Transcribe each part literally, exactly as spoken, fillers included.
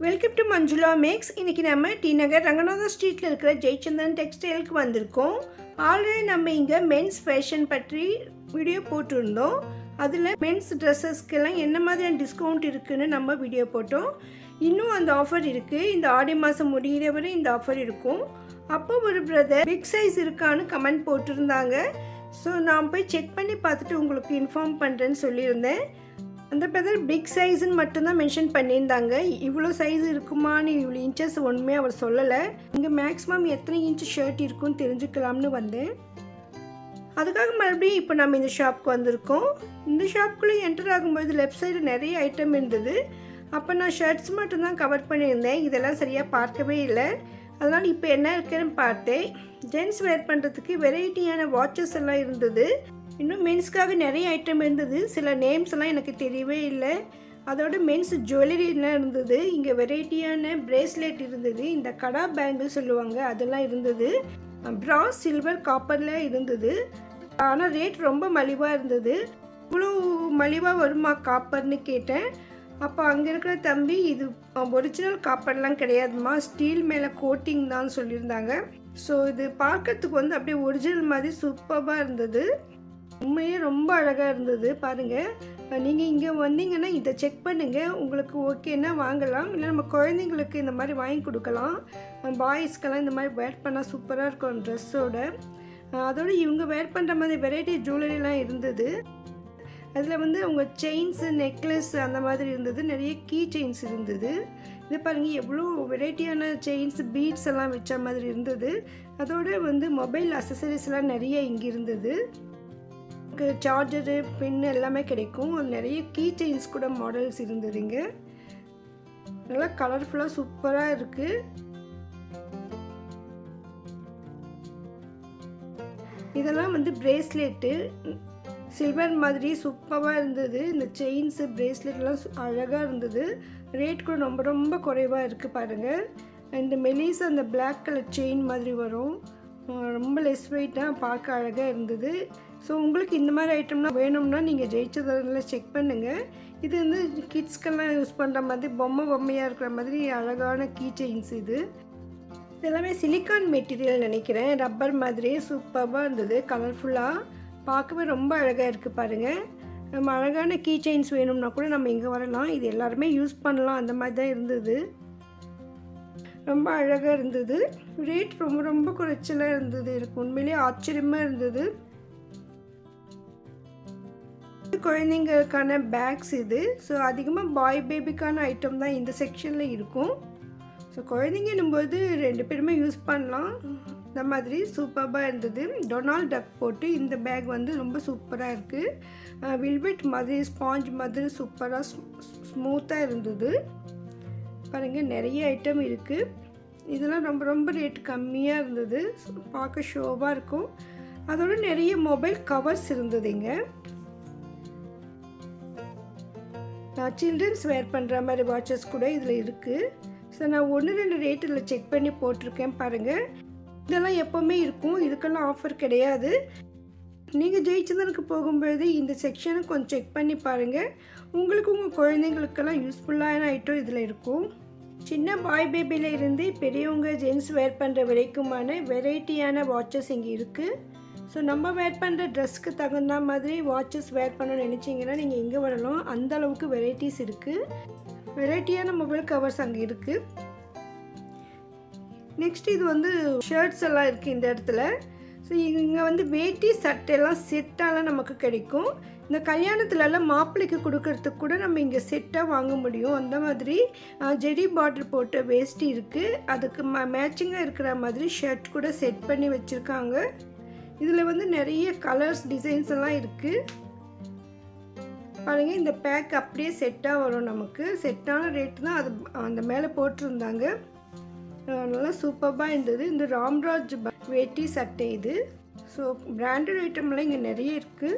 Welcome to Manjula maths. இன்றைக்கி நம்ம D நகர் ரங்கநாதா ஸ்ட்ரீட்டில் இருக்கிற ஜெயச்சந்திரன் டெக்ஸ்டைலுக்கு வந்திருக்கோம். ஆல்ரெடி நம்ம இங்கே மென்ஸ் ஃபேஷன் பற்றி வீடியோ போட்டிருந்தோம். அதில் மென்ஸ் ட்ரெஸ்ஸஸ்க்கெல்லாம் என்ன மாதிரியான டிஸ்கவுண்ட் இருக்குதுன்னு நம்ம வீடியோ போட்டோம். இன்னும் அந்த ஆஃபர் இருக்குது. இந்த ஆடி மாதம் முடிகிற வரை இந்த ஆஃபர் இருக்கும். அப்போ ஒரு பிரதர் பிக் சைஸ் இருக்கான்னு கமெண்ட் போட்டிருந்தாங்க. ஸோ நான் போய் செக் பண்ணி பார்த்துட்டு உங்களுக்கு இன்ஃபார்ம் பண்ணுறேன்னு சொல்லியிருந்தேன். அந்த பிரதர் பிக் சைஸ்ன்னு மட்டும்தான் மென்ஷன் பண்ணியிருந்தாங்க. இவ்வளோ சைஸ் இருக்குமான்னு இவ்வளோ இன்ச்சஸ் ஒன்றுமே அவர் சொல்லலை. இங்கே மேக்ஸிமம் எத்தனை இன்ச் ஷர்ட் இருக்குன்னு தெரிஞ்சுக்கலாம்னு வந்தேன். அதுக்காக மறுபடியும் இப்போ நம்ம இந்த ஷாப்புக்கு வந்திருக்கோம். இந்த ஷாப்புக்குள்ளே என்டர் ஆகும்போது லெஃப்ட் சைடு நிறைய ஐட்டம் இருந்தது. அப்போ நான் ஷர்ட்ஸ் மட்டும்தான் கவர் பண்ணியிருந்தேன். இதெல்லாம் சரியாக பார்க்கவே இல்லை. அதனால் இப்போ என்ன இருக்குன்னு பார்த்தேன். ஜென்ஸ் வேர் பண்ணுறதுக்கு வெரைட்டியான வாட்சஸ் எல்லாம் இருந்தது. இன்னும் மென்ஸ்க்காக நிறைய ஐட்டம் இருந்தது. சில நேம்ஸ் எல்லாம் எனக்கு தெரியவே இல்லை. அதோட மென்ஸ் ஜுவல்லரிலாம் இருந்தது. இங்கே வெரைட்டியான பிரேஸ்லெட் இருந்தது. இந்த கடா பேங்கிள் சொல்லுவாங்க, அதெல்லாம் இருந்தது. ப்ராஸ் சில்வர் காப்பரில் இருந்தது. ஆனால் ரேட் ரொம்ப மலிவாக இருந்தது. இவ்வளோ மலிவாக வருமா காப்பர்னு கேட்டேன். அப்போ அங்கே இருக்கிற தம்பி இது ஒரிஜினல் காப்பர்லாம் கிடையாதுமா, ஸ்டீல் மேலே கோட்டிங் தான் சொல்லியிருந்தாங்க. ஸோ இது பார்க்கறதுக்கு வந்து அப்படியே ஒரிஜினல் மாதிரி சூப்பராக இருந்தது. உண்மையே ரொம்ப அழகாக இருந்தது. பாருங்கள், நீங்கள் இங்கே வந்தீங்கன்னா இதை செக் பண்ணுங்கள். உங்களுக்கு ஓகேன்னா வாங்கலாம். இல்லை நம்ம குழந்தைங்களுக்கு இந்த மாதிரி வாங்கி கொடுக்கலாம். பாய்ஸ்க்கெல்லாம் இந்த மாதிரி வேர் பண்ணால் சூப்பராக இருக்கும் ட்ரெஸ்ஸோட. அதோடு இவங்க வேர் பண்ணுற மாதிரி வெரைட்டி ஜுவல்லரிலாம் இருந்தது. அதில் வந்து அவங்க செயின்ஸு, நெக்லஸ் அந்த மாதிரி இருந்தது. நிறைய கீ செயின்ஸ் இருந்தது. இது பாருங்கள், எவ்வளோ வெரைட்டியான செயின்ஸ், பீட்ஸ் எல்லாம் வச்ச மாதிரி இருந்தது. அதோடு வந்து மொபைல் அசசரிஸ்லாம் நிறைய இங்கே இருந்தது. சார்ஜரு, பின்னு எல்லாமே கிடைக்கும். நிறைய கீ செயின்ஸ் கூட மாடல்ஸ் இருந்ததுங்க. நல்லா கலர்ஃபுல்லாக சூப்பராக இருக்குது. இதெல்லாம் வந்து பிரேஸ்லெட்டு, சில்வர் மாதிரி சூப்பராக இருந்தது. இந்த செயின்ஸு, பிரேஸ்லெட்லாம் அழகாக இருந்தது. ரேட் கூட ரொம்ப ரொம்ப குறைவாக இருக்குது பாருங்கள். இந்த மெலிஸ் அந்த பிளாக் கலர் செயின் மாதிரி வரும். ரொம்ப லெஸ் வெயிட்டாக பார்க்க அழகாக இருந்தது. ஸோ உங்களுக்கு இந்த மாதிரி ஐட்டம்லாம் வேணும்னா நீங்கள் ஜெயிச்சதில் செக் பண்ணுங்கள். இது வந்து கிட்ஸ்க்கெல்லாம் யூஸ் பண்ணுற மாதிரி பொம்மை பொம்மையாக இருக்கிற மாதிரி அழகான கீ செயின்ஸ். இது இதெல்லாமே சிலிக்கான் மெட்டீரியல் நினைக்கிறேன். ரப்பர் மாதிரி சூப்பராக இருந்தது. கலர்ஃபுல்லாக பார்க்கவே ரொம்ப அழகாக இருக்குது பாருங்கள். நம்ம அழகான கீ செயின்ஸ் வேணும்னா கூட நம்ம இங்கே வரலாம். இது எல்லாருமே யூஸ் பண்ணலாம். அந்த மாதிரி தான் இருந்தது. ரொம்ப அழகாக இருந்தது. ரேட் ரொம்ப ரொம்ப குறைச்சலாக இருந்தது. எனக்கு உண்மையிலேயே ஆச்சரியமாக இருந்தது. குழந்தைங்களுக்கான பேக்ஸ் இது. ஸோ அதிகமாக பாய் பேபிக்கான ஐட்டம் தான் இந்த செக்ஷனில் இருக்கும். ஸோ குழந்தைங்கன்னும்போது ரெண்டு பேருமே யூஸ் பண்ணலாம். இந்த மாதிரி சூப்பராக இருந்தது. டொனால்ட் டக் போட்டு இந்த பேக் வந்து ரொம்ப சூப்பராக இருக்குது. வில்வெட் மாதிரி, ஸ்பாஞ்ச் மாதிரி சூப்பராக ஸ்மூத்தாக இருந்தது. பாருங்கள், நிறைய ஐட்டம் இருக்குது. இதெல்லாம் ரொம்ப ரொம்ப ரேட் கம்மியாக இருந்தது. பார்க்க ஷோவாக இருக்கும். அதோட நிறைய மொபைல் கவர்ஸ் இருந்ததுங்க. சில்ட்ரன்ஸ் வேர் பண்ணுற மாதிரி வாட்சஸ் கூட இதில் இருக்குது. ஸோ நான் ஒன்று ரெண்டு ரேட் இதில் செக் பண்ணி போட்டிருக்கேன் பாருங்கள். இதெல்லாம் எப்போவுமே இருக்கும். இதுக்கெல்லாம் ஆஃபர் கிடையாது. நீங்கள் ஜெயிச்சந்தனுக்கு போகும்போது இந்த செக்ஷனை கொஞ்சம் செக் பண்ணி பாருங்கள். உங்களுக்கு உங்கள் குழந்தைங்களுக்கெல்லாம் யூஸ்ஃபுல்லான ஐட்டம் இதில் இருக்கும். சின்ன பாய் பேபியில் இருந்து பெரியவங்க ஜென்ஸ் வேர் பண்ணுற வரைக்குமான வெரைட்டியான வாட்சஸ் இங்கே இருக்குது. ஸோ நம்ம வேர் பண்ணுற ட்ரெஸ்க்கு தகுந்த மாதிரி வாட்சஸ் வேர் பண்ணணும்னு நினச்சிங்கன்னா நீங்கள் இங்கே வரலாம். அந்த அளவுக்கு வெரைட்டிஸ் இருக்குது. வெரைட்டியான மொபைல் கவர்ஸ் அங்கே இருக்குது. நெக்ஸ்ட் இது வந்து ஷர்ட்ஸ் எல்லாம் இருக்குது இந்த இடத்துல. ஸோ இங்கே வந்து வேட்டி சட்டையெல்லாம் செட்டாலாம் நமக்கு கிடைக்கும். இந்த கல்யாணத்துலலாம் மாப்பிள்ளைக்கு கொடுக்கறதுக்கு கூட நம்ம இங்கே செட்டாக வாங்க முடியும். அந்த மாதிரி ஜெரி பார்டர் போட்ட வேஷ்டி இருக்குது. அதுக்கு மே மேட்சிங்காக இருக்கிற மாதிரி ஷர்ட் கூட செட் பண்ணி வச்சுருக்காங்க. இதில் வந்து நிறைய கலர்ஸ், டிசைன்ஸ் எல்லாம் இருக்குது பாருங்கள். இந்த பேக் அப்படியே செட்டாக வரும் நமக்கு. செட்டான ரேட்டு தான் அது அந்த மேலே போட்டிருந்தாங்க. நல்லா சூப்பராக இருந்தது. இந்த ராம்ராஜ் வேட்டி சட்டை இது. ஸோ பிராண்டட் ஐட்டம்லாம் இங்கே நிறைய இருக்குது.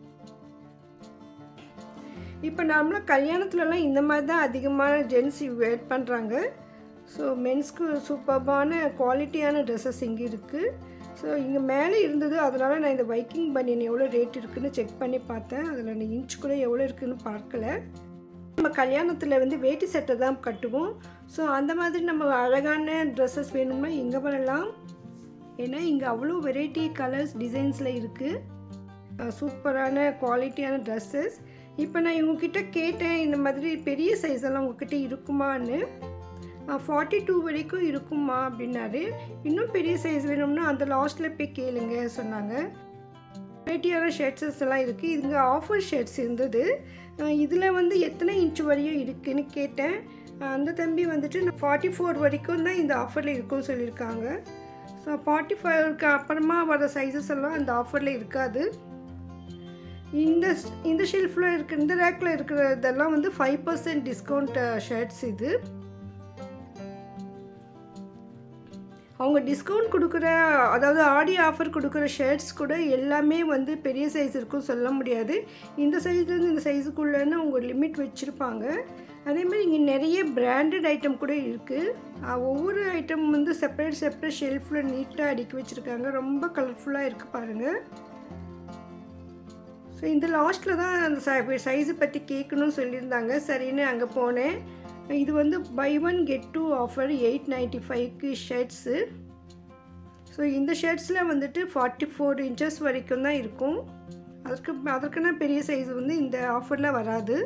இப்போ நார்மலாக கல்யாணத்துலலாம் இந்த மாதிரி தான் அதிகமான ஜென்ஸ் வேர் பண்ணுறாங்க. ஸோ மென்ஸ்க்கு சூப்பரான குவாலிட்டியான ட்ரெஸ்ஸஸ் இங்கே இருக்குது. ஸோ இங்கே மேலே இருந்தது. அதனால் நான் இந்த வைக்கிங் பனியன் எவ்வளோ ரேட் இருக்குதுன்னு செக் பண்ணி பார்த்தேன். அதில் இன்ச் கூட எவ்வளோ இருக்குதுன்னு பார்க்கல. நம்ம கல்யாணத்தில் வந்து வேட்டி சட்டை தான் கட்டுவோம். ஸோ அந்த மாதிரி நம்ம அழகான ட்ரெஸ்ஸஸ் வேணும்னா இங்கே வரலாம். ஏன்னா இங்கே அவ்வளோ வெரைட்டி கலர்ஸ் டிசைன்ஸில் இருக்குது. சூப்பரான குவாலிட்டியான ட்ரெஸ்ஸஸ். இப்போ நான் இவங்கக்கிட்ட கேட்டேன் இந்த மாதிரி பெரிய சைஸ் எல்லாம் உங்ககிட்ட இருக்குமான்னு. ஃபார்ட்டி டூ வரைக்கும் இருக்குமா அப்படின்னாரு. இன்னும் பெரிய சைஸ் வேணும்னா அந்த லாஸ்ட்டில் போய் கேளுங்க சொன்னாங்க. வெரைட்டியான ஷர்ட்ஸஸ் எல்லாம் இருக்குது. இதுங்க ஆஃபர் ஷர்ட்ஸ் இருந்தது. இதில் வந்து எத்தனை இன்ச் வரையும் இருக்குதுன்னு கேட்டேன். அந்த தம்பி வந்துட்டு நான் ஃபார்ட்டி ஃபோர் வரைக்கும் தான் இந்த ஆஃபரில் இருக்குன்னு சொல்லியிருக்காங்க. ஸோ ஃபார்ட்டி ஃபைவ்க்கு அப்புறமா வர சைஸஸ் எல்லாம் அந்த ஆஃபரில் இருக்காது. இந்த இந்த ஷெல்ஃபில் இருக்கிற இந்த ரேக்கில் இருக்கிறதெல்லாம் வந்து ஃபைவ் பர்சன்ட் டிஸ்கவுண்ட் ஷர்ட்ஸ். இது அவங்க டிஸ்கவுண்ட் கொடுக்குற, அதாவது ஆடி ஆஃபர் கொடுக்குற ஷர்ட்ஸ் கூட எல்லாமே வந்து பெரிய சைஸ் இருக்கும் சொல்ல முடியாது. இந்த சைஸ்லேருந்து இந்த சைஸுக்குள்ளேன்னு அவங்க லிமிட் வச்சுருப்பாங்க. அதேமாதிரி இங்கே நிறைய பிராண்டட் ஐட்டம் கூட இருக்குது. ஒவ்வொரு ஐட்டம் வந்து செப்பரேட் செப்பரேட் ஷெல்ஃபில் நீட்டாக அடுக்கி வச்சுருக்காங்க. ரொம்ப கலர்ஃபுல்லாக இருக்குது பாருங்கள். ஸோ இந்த லாஸ்ட்டில் தான் அந்த சைஸை பற்றி கேட்கணும்னு சொல்லியிருந்தாங்க. சரின்னு அங்கே போனேன். இது வந்து buy one get two offer eight ninety ஃபைவ்க்கு ஷர்ட்ஸு. ஸோ இந்த ஷர்ட்ஸில் வந்துட்டு ஃபார்ட்டி ஃபோர் இன்ச்சஸ் வரைக்கும் தான் இருக்கும். அதற்கு அதற்குன்னா பெரிய சைஸ் வந்து இந்த ஆஃபரில் வராது.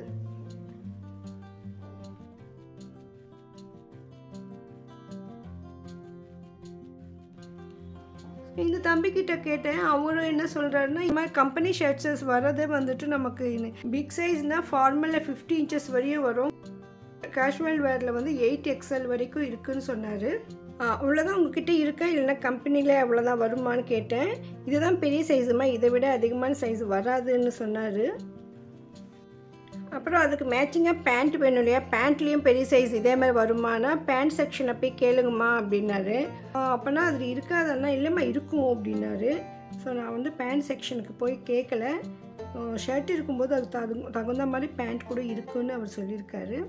இந்த தம்பிக்கிட்ட கேட்டேன். அவரும் என்ன சொல்கிறாருன்னா, இந்த மாதிரி கம்பெனி ஷர்ட்ஸஸ் வரதே வந்துட்டு நமக்கு பிக் சைஸ்னால் ஃபார்மலில் ஃபிஃப்டி இன்ச்சஸ் வரையும் வரும். கேஷுவல் வேரில் வந்து எயிட் எக்ஸ்எல் வரைக்கும் இருக்குதுன்னு சொன்னார். அவ்வளோதான் உங்ககிட்ட இருக்கா இல்லைன்னா கம்பெனியில் அவ்வளோதான் வருமானு கேட்டேன். இதுதான் பெரிய சைஸுமா, இதை விட அதிகமான சைஸ் வராதுன்னு சொன்னார். அப்புறம் அதுக்கு மேட்சிங்காக பேண்ட் வேணும் இல்லையா, பேண்ட்லேயும் பெரிய சைஸ் இதே மாதிரி வருமானா பேண்ட் செக்ஷனை போய் கேளுங்கம்மா அப்படின்னாரு. அப்போனா அதில் இருக்காதன்னா இல்லைம்மா இருக்கும் அப்படின்னாரு. ஸோ நான் வந்து பேண்ட் செக்ஷனுக்கு போய் கேட்கல. ஷர்ட் இருக்கும்போது அது தகு தகுந்த மாதிரி பேண்ட் கூட இருக்குன்னு அவர் சொல்லியிருக்காரு.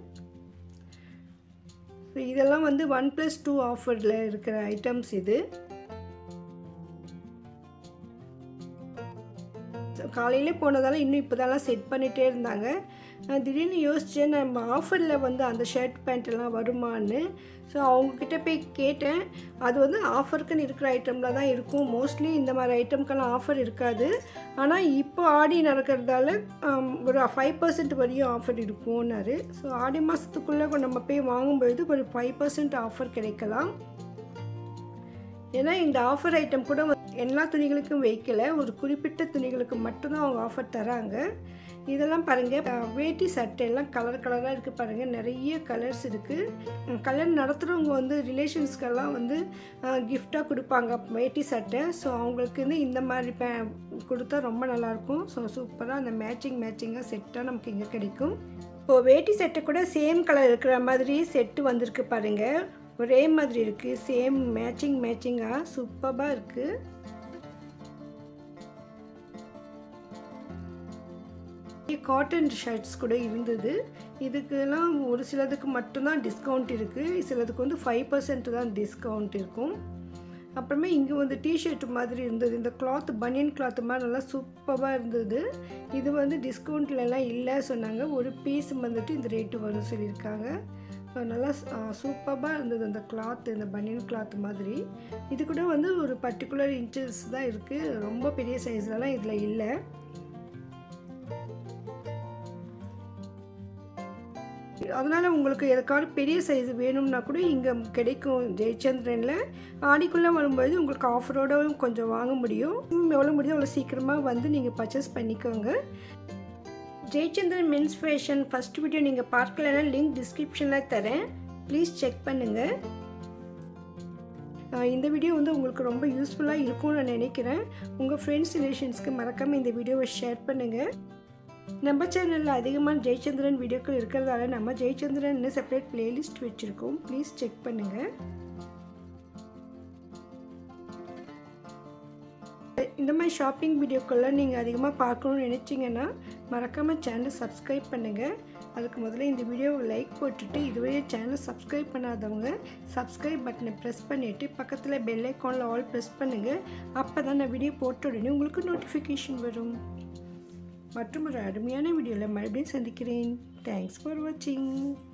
ஸோ இதெல்லாம் வந்து ஒன் ப்ளஸ் டூ ஆஃபரில் இருக்கிற ஐட்டம்ஸ். இது காலையிலே போனதால் இன்னும் இப்போ தான் செட் பண்ணிகிட்டே இருந்தாங்க. நான் திடீர்னு யோசித்தேன் நம்ம ஆஃபரில் வந்து அந்த ஷர்ட் பேண்ட்டெல்லாம் வருமானு. ஸோ அவங்கக்கிட்ட போய் கேட்டேன். அது வந்து ஆஃபருக்குன்னு இருக்கிற ஐட்டமில் தான் இருக்கும். மோஸ்ட்லி இந்த மாதிரி ஐட்டம்க்கெல்லாம் ஆஃபர் இருக்காது. ஆனால் இப்போ ஆடி நடக்கிறதால ஒரு ஃபைவ் பர்சன்ட் வரையும் ஆஃபர் இருக்கும்னாரு. ஸோ ஆடி மாதத்துக்குள்ளே நம்ம போய் வாங்கும்பொழுது ஒரு ஃபைவ் பர்சன்ட் ஆஃபர் கிடைக்கலாம். ஏன்னா இந்த ஆஃபர் ஐட்டம் கூட எல்லா துணிகளுக்கும் வைக்கல, ஒரு குறிப்பிட்ட துணிகளுக்கு மட்டும்தான் அவங்க ஆஃபர் தராங்க. இதெல்லாம் பாருங்கள், வேட்டி சட்டையெல்லாம் கலர் கலராக இருக்குது பாருங்கள். நிறைய கலர்ஸ் இருக்குது. கல்யாணம் நடத்துகிறவங்க வந்து ரிலேஷன்ஸ்க்கெல்லாம் வந்து கிஃப்டாக கொடுப்பாங்க வேட்டி சட்டை. ஸோ அவங்களுக்கு வந்து இந்த மாதிரி பே கொடுத்தா ரொம்ப நல்லாயிருக்கும். ஸோ சூப்பராக அந்த மேட்சிங் மேட்சிங்காக செட்டாக நமக்கு இங்கே கிடைக்கும். இப்போது வேட்டி சட்டை கூட சேம் கலர் இருக்கிற மாதிரி செட்டு வந்திருக்கு பாருங்கள். ஒரே மாதிரி இருக்குது, சேம் மேட்சிங் மேட்சிங்காக சூப்பராக இருக்குது. காட்டன் ஷர்ட்ஸ் கூட இருந்தது. இதுக்கெல்லாம் ஒரு சிலதுக்கு மட்டும்தான் டிஸ்கவுண்ட் இருக்குது, சிலதுக்கு வந்து ஃபைவ் பர்சன்ட் தான் டிஸ்கவுண்ட் இருக்கும். அப்புறமே இங்கே வந்து டிஷர்ட் மாதிரி இருந்தது. இந்த கிளாத் பனியன் கிளாத் மாதிரி நல்லா சூப்பராக இருந்தது. இது வந்து டிஸ்கவுண்ட்லலாம் இல்லை சொன்னாங்க. ஒரு பீஸ் வந்துட்டு இந்த ரேட்டு வரும் சொல்லியிருக்காங்க. நல்லா சூப்பராக இருந்தது அந்த கிளாத், இந்த பனியன் கிளாத் மாதிரி. இது கூட வந்து ஒரு பர்டிகுலர் இன்ச்சஸ் தான் இருக்குது, ரொம்ப பெரிய சைஸ்லலாம் இதில் இல்லை. அதனால் உங்களுக்கு எதுக்காவது பெரிய சைஸ் வேணும்னா கூட இங்கே கிடைக்கும் ஜெயச்சந்திரனில். ஆடிக்குள்ளே வரும்போது உங்களுக்கு ஆஃபரோடவும் கொஞ்சம் வாங்க முடியும். எவ்வளோ முடியும் அவ்வளோ சீக்கிரமாக வந்து நீங்கள் பர்ச்சேஸ் பண்ணிக்கோங்க. Jayachandran men's fashion first video நீங்கள் பார்க்கலன்னா லிங்க் டிஸ்கிரிப்ஷனில் தரேன், ப்ளீஸ் செக் பண்ணுங்கள். இந்த வீடியோ வந்து உங்களுக்கு ரொம்ப யூஸ்ஃபுல்லாக இருக்கும்னு நான் நினைக்கிறேன். உங்கள் ஃப்ரெண்ட்ஸ் ரிலேஷன்ஸ்க்கு மறக்காமல் இந்த வீடியோவை ஷேர் பண்ணுங்கள். நம்ம சேனலில் அதிகமான ஜெயச்சந்திரன் வீடியோக்கள் இருக்கிறதால நம்ம ஜெயச்சந்திரன் செப்பரேட் பிளேலிஸ்ட் வச்சுருக்கோம், ப்ளீஸ் செக் பண்ணுங்கள். இந்த மாதிரி ஷாப்பிங் வீடியோக்கெல்லாம் நீங்கள் அதிகமாக பார்க்கணுன்னு நினச்சிங்கன்னா மறக்காமல் சேனலை சப்ஸ்கிரைப் பண்ணுங்கள். அதுக்கு முதல்ல இந்த வீடியோவை லைக் போட்டுட்டு இதுவரை சேனலை சப்ஸ்கிரைப் பண்ணாதவங்க சப்ஸ்கிரைப் பட்டனை ப்ரெஸ் பண்ணிவிட்டு பக்கத்தில் பெல் ஐக்கானில் ஆல் ப்ரெஸ் பண்ணுங்கள். அப்போ தான் நான் வீடியோ போட்ட உடனே உங்களுக்கு நோட்டிஃபிகேஷன் வரும். மற்றும் ஒரு அருமையான வீடியோவில் மறுபடியும் சந்திக்கிறேன். தேங்க்ஸ் ஃபார் வாட்சிங்.